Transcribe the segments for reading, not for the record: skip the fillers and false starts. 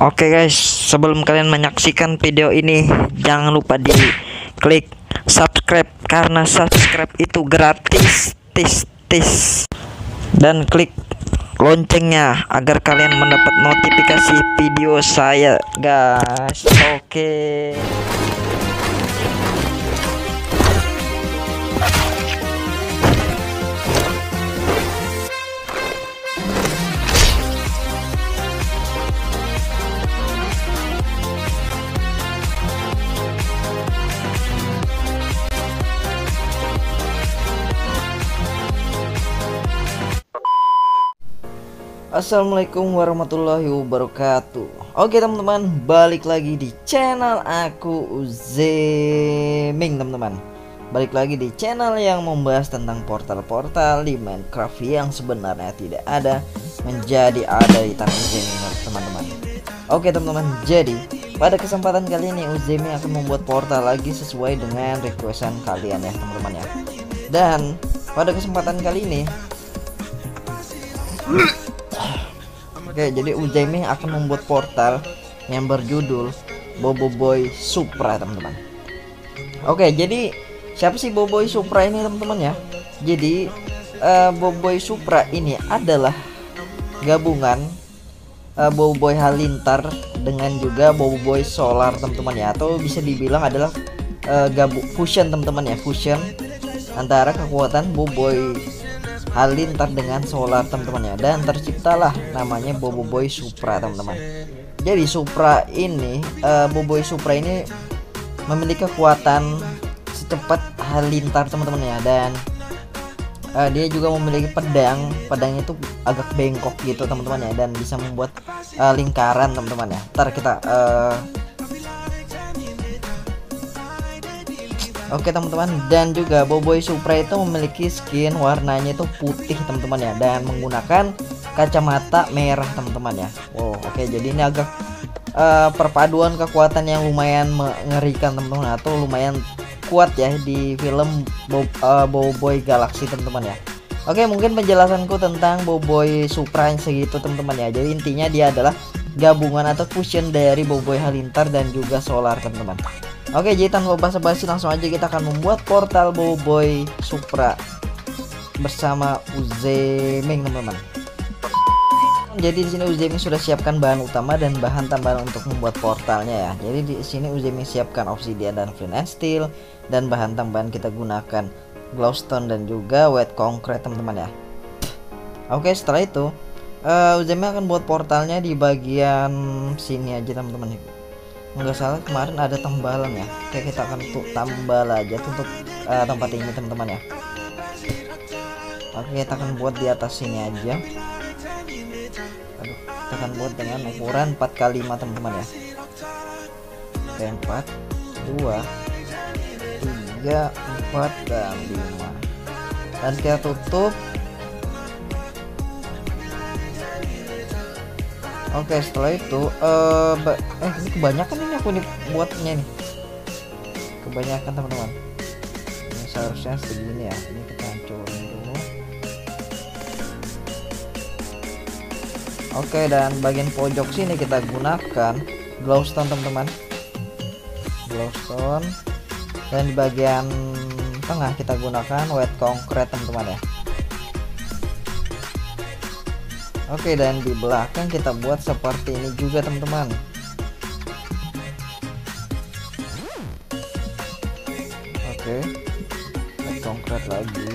Oke guys, sebelum kalian menyaksikan video ini, jangan lupa di klik subscribe karena subscribe itu gratis, dan klik loncengnya agar kalian mendapat notifikasi video saya guys. Oke. Assalamualaikum warahmatullahi wabarakatuh. Oke teman-teman, balik lagi di channel aku Uzeming teman-teman. Balik lagi di channel yang membahas tentang portal-portal di Minecraft yang sebenarnya tidak ada menjadi ada di tangan Uzeming teman-teman. Oke teman-teman, jadi pada kesempatan kali ini Uzeming akan membuat portal lagi sesuai dengan requestan kalian ya teman-teman ya. Dan pada kesempatan kali ini oke, jadi Uzeming akan membuat portal yang berjudul Boboiboy Supra teman-teman. Oke, jadi siapa sih Boboiboy Supra ini teman-teman ya? Jadi Boboiboy Supra ini adalah gabungan Boboiboy Halilintar dengan juga Boboiboy Solar teman-teman ya, atau bisa dibilang adalah fusion teman-teman ya, fusion antara kekuatan Boboiboy Halilintar dengan Solar teman-teman ya, dan terciptalah namanya Boboiboy Supra teman-teman. Jadi Supra ini Boboiboy Supra ini memiliki kekuatan secepat Halilintar teman-teman ya, dan dia juga memiliki pedang itu agak bengkok gitu teman-teman ya, dan bisa membuat lingkaran teman-teman ya. Ntar kita oke teman-teman, dan juga Boboiboy Supra itu memiliki skin warnanya itu putih teman-teman ya, dan menggunakan kacamata merah teman-teman ya. Wow, oke, jadi ini agak perpaduan kekuatan yang lumayan mengerikan teman-teman, atau lumayan kuat ya di film Boboiboy Galaxy teman-teman ya. Oke, mungkin penjelasanku tentang Boboiboy Supra segitu teman-teman ya. Jadi intinya dia adalah gabungan atau fusion dari Boboiboy Halilintar dan juga Solar teman-teman. Oke, jadi tanpa basa-basi langsung aja kita akan membuat portal Boboiboy Supra bersama Uzeming teman-teman. Jadi di sini Uzeming sudah siapkan bahan utama dan bahan tambahan untuk membuat portalnya ya. Jadi di sini Uzeming siapkan obsidian dan flint and steel, dan bahan tambahan kita gunakan glowstone dan juga wet concrete teman-teman ya. Oke, setelah itu Uzeming akan buat portalnya di bagian sini aja teman-teman. Nggak salah kemarin ada tambalan ya. Oke, kita akan tambal aja untuk tempat ini teman-teman ya. Oke, kita akan buat di atas sini aja. Aduh, kita akan buat dengan ukuran 4x5 teman-teman ya. Oke, 4 2 3 4 dan 5, dan kita tutup. Oke, setelah itu ini kebanyakan ini aku buatnya nih, kebanyakan teman-teman. Ini seharusnya segini ya, ini kita hancurin dulu. Oke, dan bagian pojok sini kita gunakan glowstone teman-teman, glowstone, dan di bagian tengah kita gunakan wet concrete teman-teman ya. Oke, dan di belakang kita buat seperti ini juga teman-teman. Oke, konkret lagi.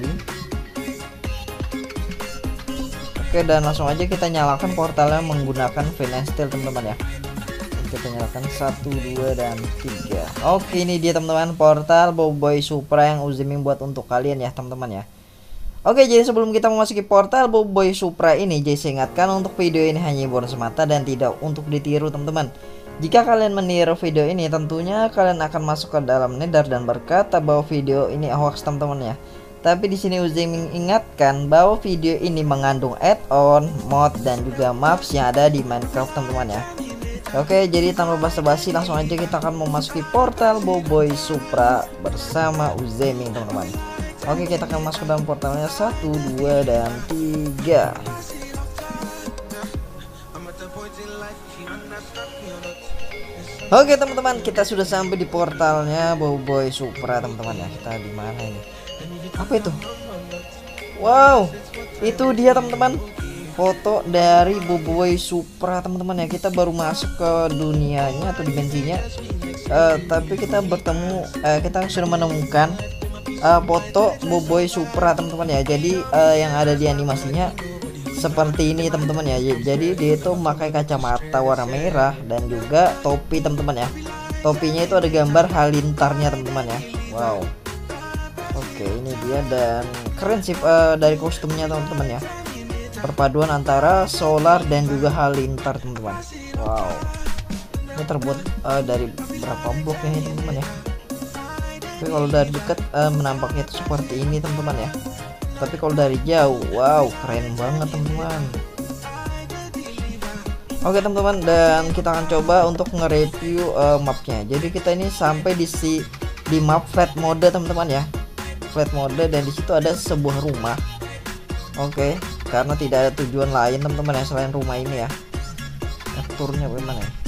Oke, dan langsung aja kita nyalakan portalnya menggunakan flint and steel teman-teman ya. Kita nyalakan 1 2 dan 3. Oke, ini dia teman-teman portal Boboiboy Supra yang Uzeming buat untuk kalian ya teman-teman ya. Oke, jadi sebelum kita memasuki portal Boboiboy Supra ini, jadi saya ingatkan untuk video ini hanya hiburan semata dan tidak untuk ditiru teman-teman. Jika kalian meniru video ini, tentunya kalian akan masuk ke dalam nether dan berkata bahwa video ini hoax teman-teman ya. Tapi di sini Uzeming ingatkan bahwa video ini mengandung add-on, mod, dan juga maps yang ada di Minecraft teman-teman ya. Oke, jadi tanpa basa-basi langsung aja kita akan memasuki portal Boboiboy Supra bersama Uzeming teman-teman. Oke, kita akan masuk dalam portalnya 1 2 dan 3. Oke teman-teman, kita sudah sampai di portalnya Boboiboy Supra teman-teman ya. Kita di mana ini? Apa itu? Wow, itu dia teman-teman, foto dari Boboiboy Supra teman-teman ya. Kita baru masuk ke dunianya atau dimensinya, tapi kita kita sudah menemukan foto Boboiboy Supra teman-teman ya. Jadi yang ada di animasinya seperti ini teman-teman ya. Jadi dia itu memakai kacamata warna merah dan juga topi teman-teman ya. Topinya itu ada gambar halilintarnya teman-teman ya. Wow. Oke, ini dia dan keren sih dari kostumnya teman-teman ya. Perpaduan antara solar dan juga halilintar teman-teman. Wow. Ini terbuat dari berapa blok ya teman-teman ya. Tapi kalau dari dekat menampaknya itu seperti ini teman-teman ya. Tapi kalau dari jauh, wow, keren banget teman-teman. Oke teman-teman, dan kita akan coba untuk nge-review mapnya. Jadi kita ini sampai di map flat mode teman-teman ya. Flat mode, dan di situ ada sebuah rumah. Oke, karena tidak ada tujuan lain teman-teman ya selain rumah ini ya. Turnya bagaimana ya?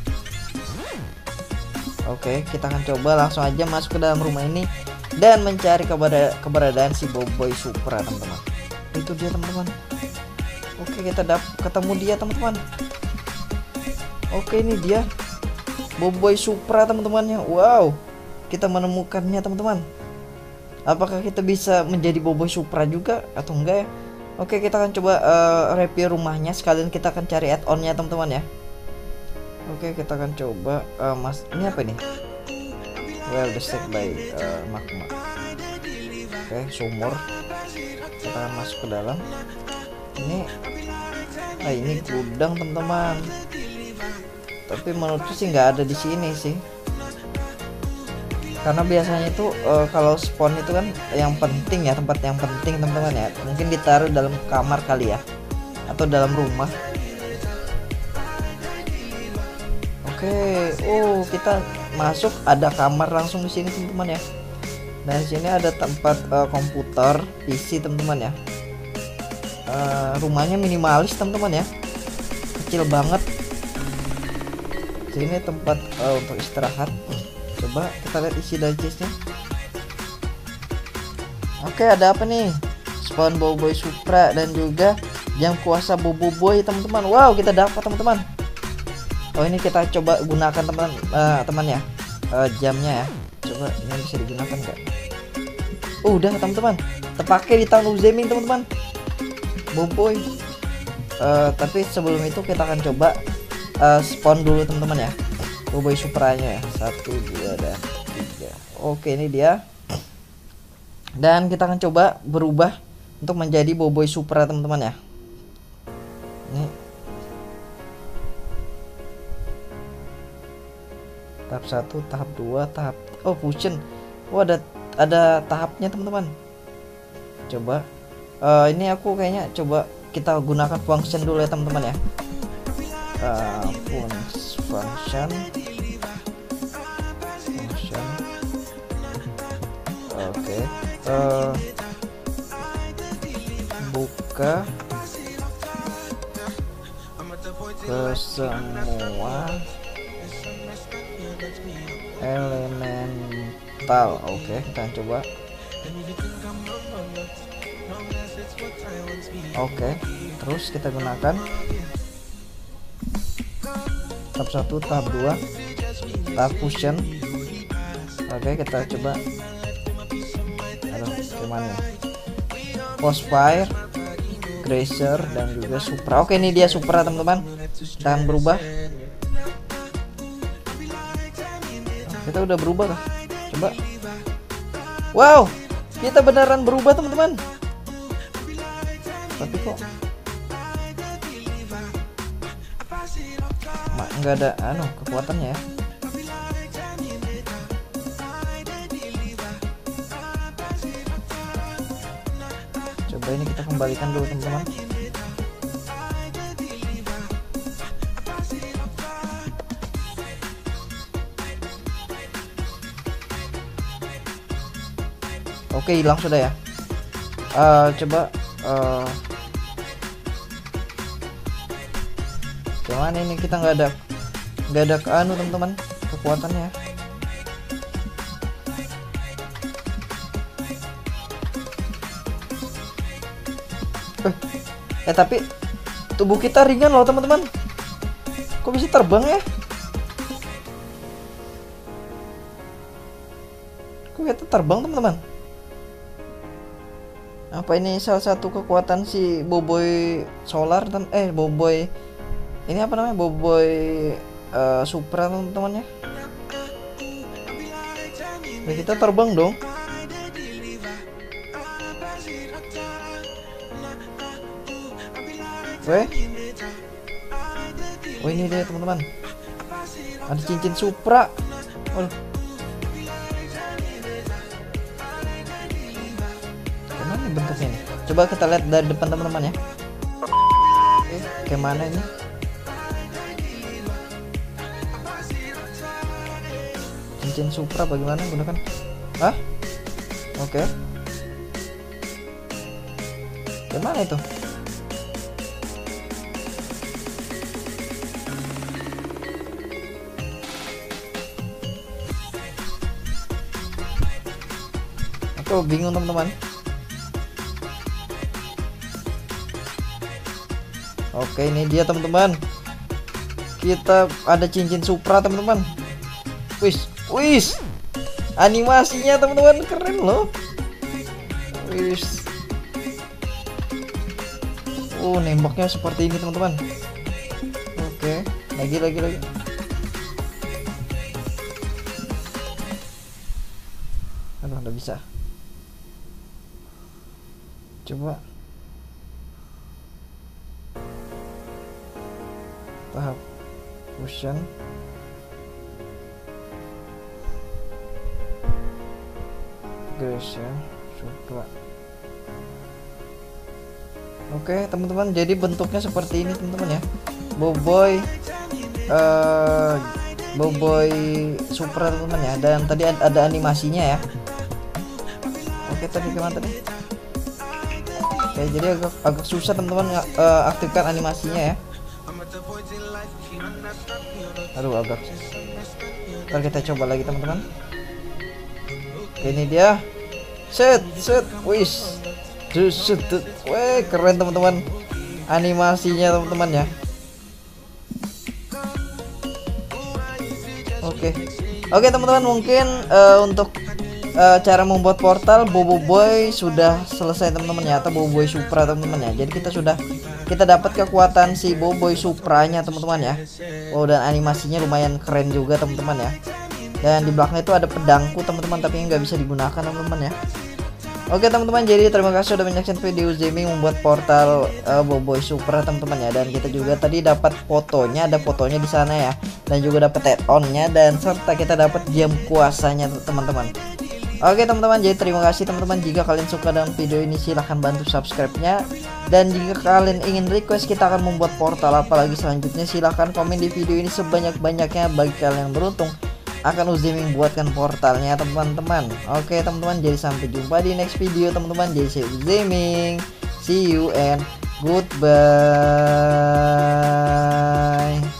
Oke, kita akan coba langsung aja masuk ke dalam rumah ini dan mencari keberadaan si Boboiboy Supra teman-teman. Itu dia teman-teman. Oke, kita ketemu dia teman-teman. Oke, ini dia Boboiboy Supra teman-teman ya. Wow, kita menemukannya teman-teman. Apakah kita bisa menjadi Boboiboy Supra juga atau enggak ya? Oke, kita akan coba review rumahnya, sekalian kita akan cari add-onnya teman-teman ya. Oke, kita akan coba ini apa nih? Well, destroyed by magma. Oke, sumur. Kita akan masuk ke dalam. Ini gudang teman-teman. Tapi menurutku sih nggak ada di sini sih. Karena biasanya itu kalau spawn itu kan yang penting ya, tempat yang penting teman-teman ya. Mungkin ditaruh dalam kamar kali ya, atau dalam rumah. Oke, kita masuk, ada kamar langsung di sini teman-teman ya. Nah, di sini ada tempat komputer PC teman-teman ya. Rumahnya minimalis teman-teman ya, kecil banget. Sini tempat untuk istirahat. Coba kita lihat isi dari chestnya. Oke, ada apa nih? Spawn Boboiboy Supra dan juga jam kuasa Boboiboy teman-teman. Wow, kita dapat teman-teman. Oh, ini kita coba gunakan teman ya, jamnya ya. Coba ini bisa digunakan nggak? Udah teman-teman, terpakai di tahun Uzeming teman-teman, Boboiboy. Tapi sebelum itu kita akan coba spawn dulu teman-teman ya, Boboiboy Supranya ya. 1, 2 dan 3. Oke, ini dia. Dan kita akan coba berubah untuk menjadi Boboiboy Supra teman-teman ya. Ini tahap 1, tahap 2, tahap fusion. Ada tahapnya teman-teman. Coba ini aku kayaknya coba kita gunakan function dulu ya teman-teman ya. Function. Oke. Buka ke semua elemental. Oke, kita coba. Oke, terus kita gunakan tahap 1, tahap 2, tahap fusion. Oke, kita coba. Aduh, gimana? Crossfire, Grazer dan juga Supra. Oke, ini dia Supra teman-teman. Kita akan berubah. Kita udah berubah kah? Coba. Wow, kita beneran berubah teman-teman. Tapi kok nggak ada kekuatannya ya. Coba ini kita kembalikan dulu teman-teman. Oke, hilang sudah ya. Coba gimana ini, kita nggak ada teman-teman. kekuatannya. Tapi tubuh kita ringan loh teman-teman. Kok bisa terbang ya? Kok kita terbang teman-teman? Apa ini salah satu kekuatan si Boboiboy Solar Boboiboy ini apa namanya, Boboiboy Supra teman-teman ya? Nah, kita terbang dong. Oh ini dia teman-teman, ada cincin Supra. Gimana bentuknya nih? Coba kita lihat dari depan teman-teman ya. Kayak mana ini? Cincin Supra bagaimana gunakan? Hah? Oke. Gimana itu? Aku bingung teman-teman. Oke, ini dia teman-teman. Kita ada cincin Supra teman-teman. Wis. Animasinya teman-teman keren loh. Wis. Nembaknya seperti ini teman-teman. Oke, lagi. Aduh, nggak bisa. Coba tahap fusion. Guys ya, coba. Oke teman-teman, jadi bentuknya seperti ini teman-teman ya. Boboiboy Supra teman-teman ya. Dan tadi ada animasinya ya. Oke, tadi gimana tadi? Oke, jadi agak susah teman-teman aktifkan animasinya ya. Aduh, agak. Ntar kita coba lagi teman-teman. Ini dia. Set. Wis. Keren teman-teman. Animasinya teman-teman ya. Oke teman-teman, mungkin untuk cara membuat portal Boboiboy sudah selesai teman-teman ya, atau Boboiboy Supra teman-teman ya. Jadi kita dapat kekuatan si Boboiboy Supranya teman-teman ya. Dan animasinya lumayan keren juga teman-teman ya. Dan di belakang itu ada pedangku teman-teman, tapi nggak bisa digunakan teman-teman ya. Oke teman-teman, jadi terima kasih sudah menyaksikan video Uzemi membuat portal Boboiboy Supra teman-teman ya. Dan kita juga tadi dapat fotonya, ada fotonya di sana ya. Dan juga dapat add-onnya, dan serta kita dapat jam kuasanya teman-teman. Oke teman-teman, jadi terima kasih teman-teman. Jika kalian suka dengan video ini, silahkan bantu subscribe-nya. Dan jika kalian ingin request kita akan membuat portal apalagi selanjutnya, silahkan komen di video ini sebanyak-banyaknya. Bagi kalian yang beruntung, akan Uzemi buatkan portalnya teman-teman. Oke teman-teman, jadi sampai jumpa di next video teman-teman. Jadi saya Uzemi, see you and goodbye.